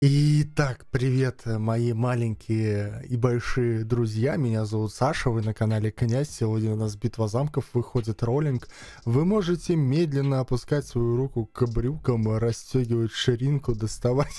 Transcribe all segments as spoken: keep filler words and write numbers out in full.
Итак, привет, мои маленькие и большие друзья. Меня зовут Саша, вы на канале Князь. Сегодня у нас битва замков, выходит роллинг. Вы можете медленно опускать свою руку к брюкам, расстегивать ширинку, доставать.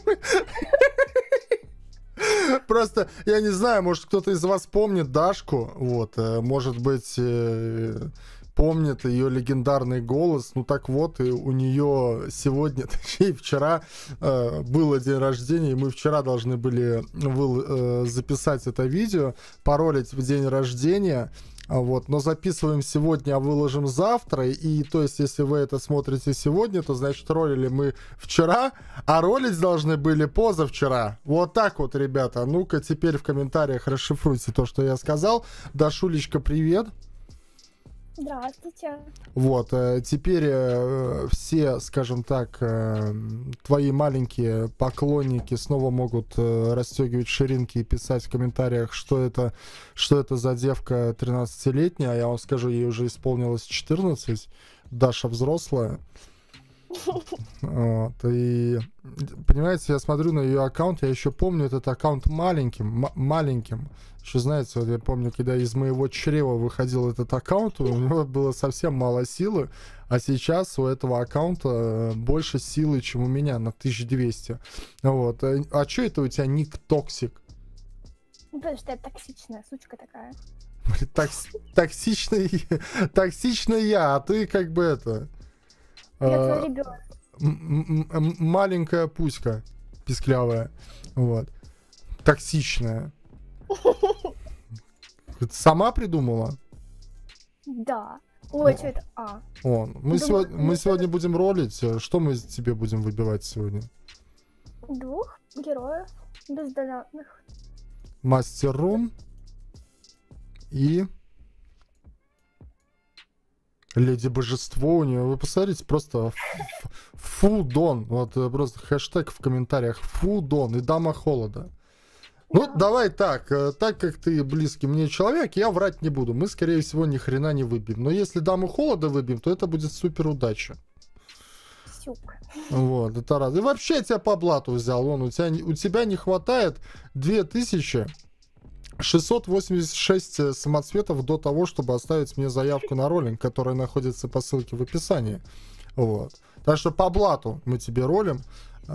Просто, я не знаю, может кто-то из вас помнит Дашку, вот, может быть, помнит ее легендарный голос. Ну так вот, и у нее сегодня, точнее вчера, э, было день рождения, и мы вчера должны были вы, э, записать это видео, паролить в день рождения. Вот, но записываем сегодня, а выложим завтра. И то есть, если вы это смотрите сегодня, то значит ролили мы вчера, а ролить должны были позавчера. Вот так вот, ребята. Ну-ка, теперь в комментариях расшифруйте то, что я сказал. Дашулечка, привет. Здравствуйте. Вот, теперь э, все, скажем так, э, твои маленькие поклонники снова могут э, расстегивать ширинки и писать в комментариях, что это, что это за девка тринадцатилетняя. А я вам скажу, ей уже исполнилось четырнадцать. Даша взрослая. Вот, и понимаете, я смотрю на ее аккаунт, я еще помню этот аккаунт маленьким, маленьким. Еще знаете, вот я помню, когда из моего чрева выходил этот аккаунт, у него было совсем мало силы, а сейчас у этого аккаунта больше силы, чем у меня, на тысячу двести. Вот. А что это у тебя ник Токсик? Ну, потому что я токсичная сучка такая. Токс, токсичный, токсичный я, а ты как бы это... Я твой ребенок. Маленькая пуська писклявая, вот, токсичная. Ты сама придумала? Да. Ой, что это? А. О, мы, сегодня, мы сегодня будем ролить. Что мы тебе будем выбивать сегодня? Двух героев бездонатных. Мастер Рун и Леди Божество у нее. Вы посмотрите, просто фудон. Вот просто хэштег в комментариях. Фудон и Дама Холода. Ну, да. Давай так. Так как ты близкий мне человек, я врать не буду. Мы, скорее всего, ни хрена не выбьем. Но если Даму Холода выбьем, то это будет супер удача. Сюк. Вот, это раз. И вообще я тебя по блату взял. Вон, у тебя, у тебя не хватает две тысячи шестьсот восемьдесят шесть самоцветов до того, чтобы оставить мне заявку на роллинг, которая находится по ссылке в описании. Вот. Так что по блату мы тебе ролим.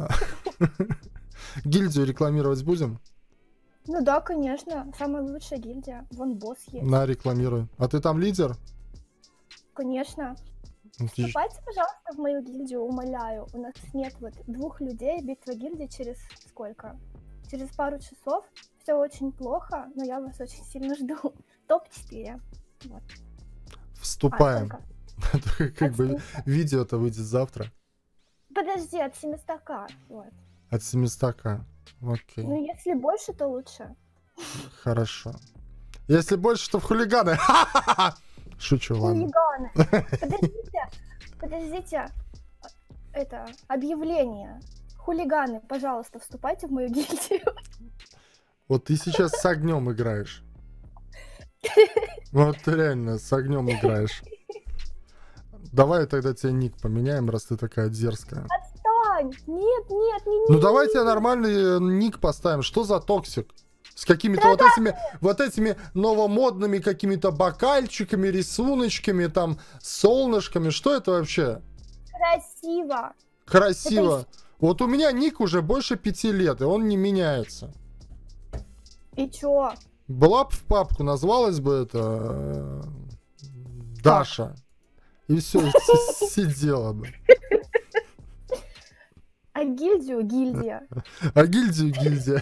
Гильдию рекламировать будем? Ну да, конечно. Самая лучшая гильдия. Вон босс есть. На, рекламируй. А ты там лидер? Конечно. Вступайте, пожалуйста, в мою гильдию, умоляю. У нас нет вот двух людей. Битва гильдии через сколько? Через пару часов. Все очень плохо, но я вас очень сильно жду. топ четыре. Вот. Вступаем. А, как бы видео-то выйдет завтра. Подожди, от семистака. Вот. От семистака. Окей. Ну, если больше, то лучше. Хорошо. Если больше, то в хулиганы. Шучу, ладно. Хулиганы. Подождите. Подождите. Это объявление. Хулиганы, пожалуйста, вступайте в мою гильдию. Вот ты сейчас с огнем играешь. Вот ты реально с огнем играешь. Давай тогда тебе ник поменяем, раз ты такая дерзкая. Отстань! Нет, нет, не, не. Ну давай тебе нормальный ник поставим. Что за токсик? С какими-то да, вот да. этими вот этими новомодными какими-то бокальчиками, рисуночками, там, солнышками. Что это вообще? Красиво. Красиво. Это... Вот у меня ник уже больше пяти лет, и он не меняется. И чё? Была бы в папку, назвалась бы это Даша. И все, сидела бы. А гильдию гильдия. А гильдию гильдия.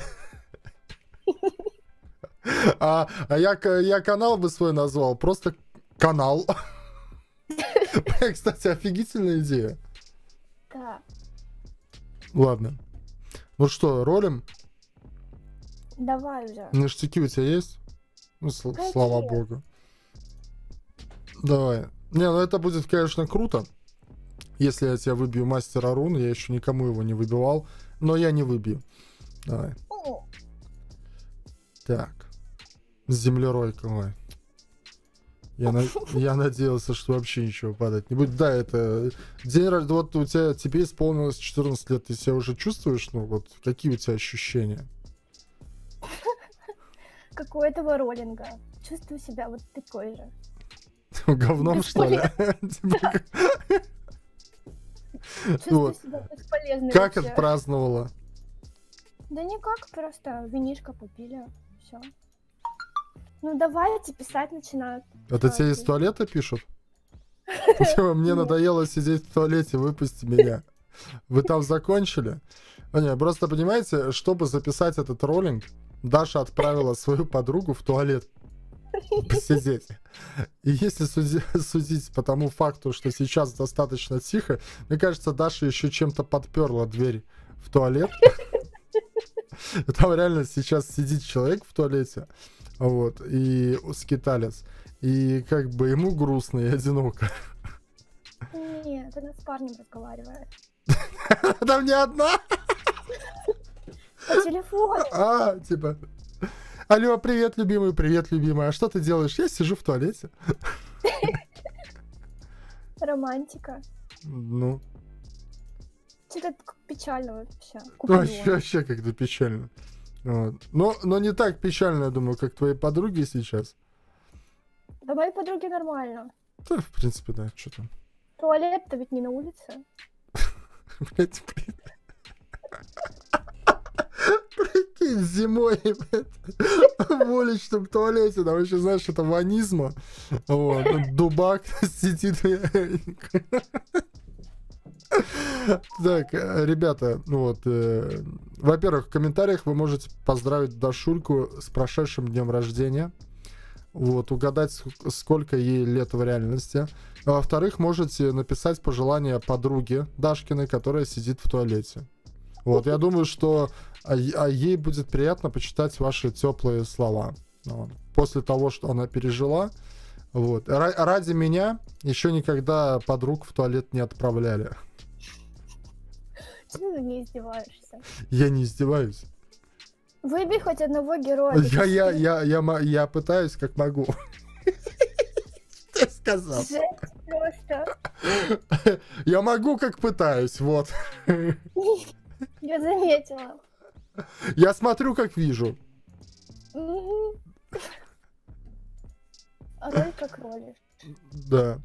А, а я, я канал бы свой назвал. Просто канал. Кстати, офигительная идея. Да. Ладно. Ну что, ролим? Давай уже. Ништяки у тебя есть? Ну, сл слава богу. Давай. Не, ну это будет, конечно, круто. Если я тебя выбью мастера рун, я еще никому его не выбивал. Но я не выбью. Давай. О. Так. Землеройка, ой. Я, на... я надеялся, что вообще ничего падать не будет. Да, это день рождения. Вот у тебя тебе исполнилось четырнадцать лет. Ты себя уже чувствуешь? Ну, вот какие у тебя ощущения? Как у этого роллинга. Чувствую себя вот такой же. Говном, что ли? Чувствую себя бесполезной. Как отпраздновала? Да никак, просто винишко попили. Все. Ну давайте писать начинают. Это тебе из туалета пишут? Мне надоело сидеть в туалете, выпусти меня. Вы там закончили? Не, просто понимаете, чтобы записать этот роллинг, Даша отправила свою подругу в туалет посидеть. И если суди, судить по тому факту, что сейчас достаточно тихо, мне кажется, Даша еще чем-то подперла дверь в туалет. Там реально сейчас сидит человек в туалете, вот, и скиталец. И как бы ему грустно и одиноко. Нет, она с парнем разговаривает. Там не одна? По телефону. А, типа... Алло, привет, любимый, привет, любимая. А что ты делаешь? Я сижу в туалете. Романтика. Ну. Что-то печально вообще. Вообще, вообще как-то печально. Вот. Но, но не так печально, я думаю, как твои подруги сейчас. Да мои подруги нормально. Да, в принципе, да, что там. Туалет-то ведь не на улице. Блять, блин. Прикинь, зимой, в уличном туалете, там еще, знаешь, это ванизма. Вот, дубак сидит. Так, ребята, вот, э, во-первых, в комментариях вы можете поздравить Дашульку с прошедшим днем рождения. Вот, угадать, сколько ей лет в реальности. А во-вторых, можете написать пожелание подруге Дашкиной, которая сидит в туалете. Вот, я думаю, что а, а ей будет приятно почитать ваши теплые слова. Вот. После того, что она пережила. Вот. Ра- ради меня еще никогда подруг в туалет не отправляли. Почему ты не издеваешься? Я не издеваюсь. Выбей хоть одного героя. Я, я, я, я, я пытаюсь, как могу. Ты сказал. Жесть просто. Я могу, как пытаюсь, вот. Я заметила. Я смотрю, как вижу. Роль как ролишь. Да.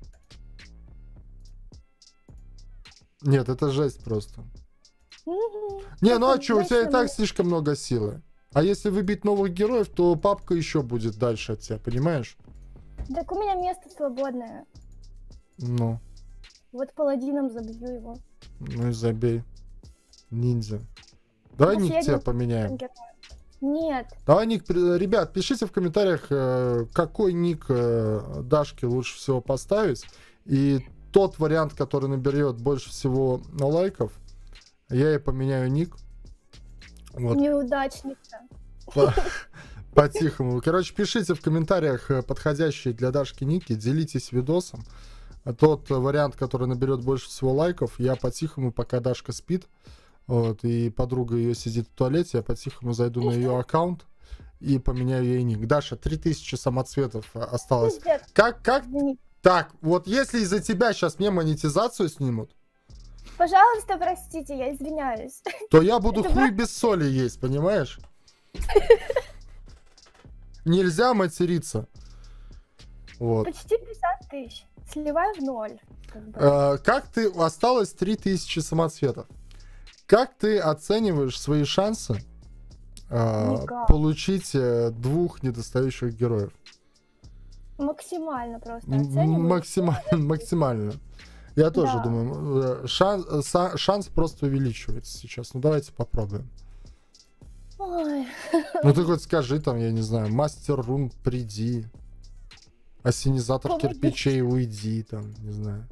Нет, это жесть просто. Не, ну а что, у тебя и так слишком много силы. А если выбить новых героев, то папка еще будет дальше от тебя, понимаешь? Так у меня место свободное. Ну. Вот паладином забью его. Ну и забей. Ниндзя. Давай ник тебя поменяем. Нет. Давай ник, ребят, пишите в комментариях, какой ник Дашке лучше всего поставить. И тот вариант, который наберет больше всего лайков, я ей поменяю ник. Вот. Неудачница. По-тихому. Короче, пишите в комментариях подходящие для Дашки ники, делитесь видосом. Тот вариант, который наберет больше всего лайков, я по-тихому, пока Дашка спит, вот, и подруга ее сидит в туалете, я по-тихому зайду на ее аккаунт и поменяю ей ник. Даша, три тысячи самоцветов осталось. Как, как? Так, вот если из-за тебя сейчас мне монетизацию снимут, пожалуйста, простите, я извиняюсь. То я буду Это хуй без соли есть, понимаешь? Нельзя материться. Вот. Почти пятьдесят тысяч. Сливаю в ноль. Как, бы. а, как ты... Осталось три тысячи самоцветов. Как ты оцениваешь свои шансы а, получить а, двух недостающих героев? Максимально просто оцениваю. Максимально, максимально. Я тоже да. думаю, шанс, шанс просто увеличивается сейчас. Ну давайте попробуем. Ой. Ну ты хоть скажи там, я не знаю, мастер рун приди, осенизатор Помоги. кирпичей уйди, там, не знаю.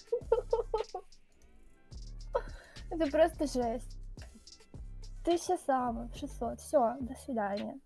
Это просто жесть. Тысяча самых, шестьсот, все, до свидания.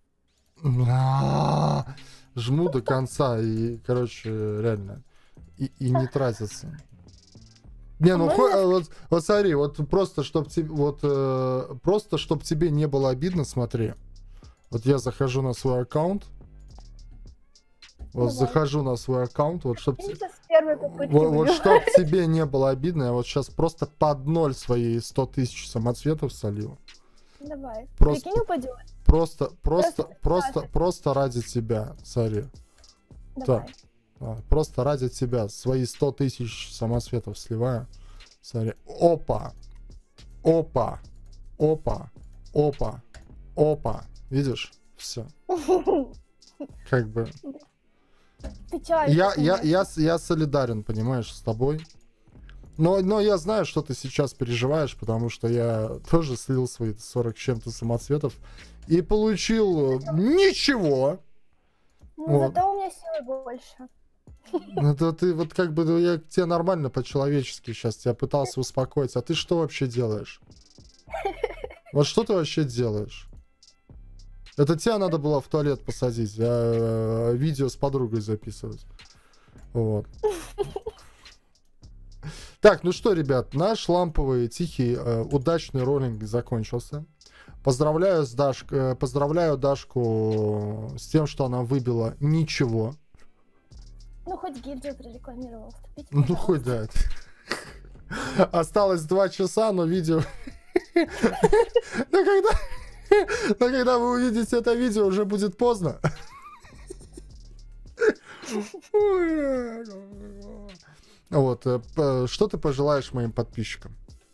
Жму до конца и, короче, реально, и, и не тратится. Не, ну хо, вот, вот смотри, вот просто чтоб тебе, вот э, просто чтоб тебе не было обидно, смотри. Вот я захожу на свой аккаунт. Вот Давай. захожу на свой аккаунт, вот чтоб, Я сейчас с первой попытки вот, вот буду. чтоб тебе не было обидно, я вот сейчас просто под ноль свои сто тысяч самоцветов солью. Давай. Просто- Прикинь, упадет. Просто, просто, Просто просто, Саша. просто ради тебя, сори. Давай. А, Просто ради тебя свои сто тысяч самоцветов сливаю. Смотри. Опа. Опа. Опа. Опа. Опа. Видишь? Все. Как бы. Ты чё, Я, это, я, конечно. я, с- я солидарен, понимаешь, с тобой. Но, но я знаю, что ты сейчас переживаешь, потому что я тоже слил свои сорок с чем-то самоцветов и получил э, ничего. Ну, вот. зато у меня силы больше. Ну, это ты вот как бы, ну, я к тебе нормально по-человечески сейчас тебя пытался успокоить, а ты что вообще делаешь? Вот что ты вообще делаешь? Это тебя надо было в туалет посадить, а э, видео с подругой записывать. Вот. Так, ну что, ребят, наш ламповый, тихий, э, удачный роллинг закончился. Поздравляю, с Даш... э, поздравляю Дашку с тем, что она выбила ничего. Ну, хоть гильдию прорекламировал. Вступите, Ну, пожалуйста. хоть да. Осталось два часа, но видео... Но когда... Но когда вы увидите это видео, уже будет поздно. Вот, э, п- что ты пожелаешь моим подписчикам?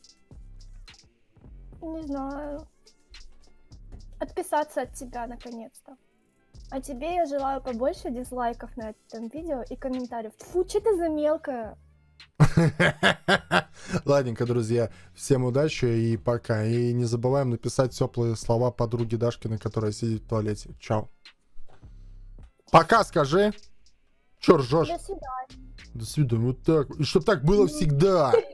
Не знаю. Отписаться от тебя, наконец-то. А тебе я желаю побольше дизлайков на этом видео и комментариев. Фу, что ты за мелкая? Ладненько, друзья, всем удачи и пока. И не забываем написать теплые слова подруге Дашкиной, которая сидит в туалете. Чао. Пока скажи. Чё ржёшь? До свидания. До свидания. Вот так. И чтоб так было всегда.